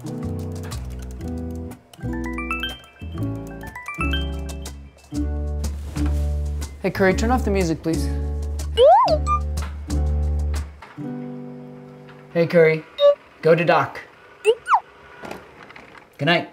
Hey, Kuri, turn off the music, please. Hey, Kuri, go to dock. Good night.